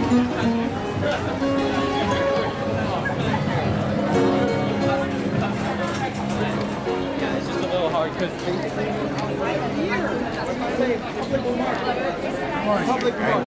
Yeah, it's just a little hard because Public